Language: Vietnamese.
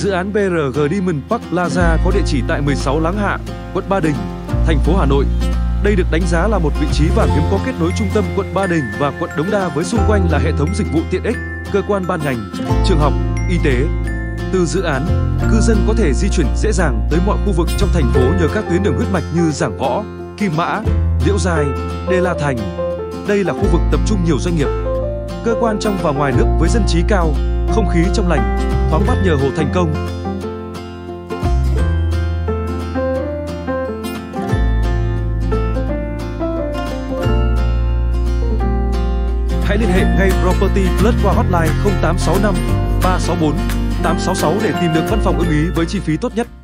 Dự án BRG Diamond Park Plaza có địa chỉ tại 16 Láng Hạ, quận Ba Đình, thành phố Hà Nội. Đây được đánh giá là một vị trí vàng hiếm có kết nối trung tâm quận Ba Đình và quận Đống Đa với xung quanh là hệ thống dịch vụ tiện ích, cơ quan ban ngành, trường học, y tế. Từ dự án, cư dân có thể di chuyển dễ dàng tới mọi khu vực trong thành phố nhờ các tuyến đường huyết mạch như Giảng Võ, Kim Mã, Liễu Giai, Đê La Thành. Đây là khu vực tập trung nhiều doanh nghiệp, cơ quan trong và ngoài nước với dân trí cao, không khí trong lành, thoáng mát nhờ Hồ Thành Công. Hãy liên hệ ngay Property Plus qua hotline 0865 364 866 để tìm được văn phòng ưng ý với chi phí tốt nhất.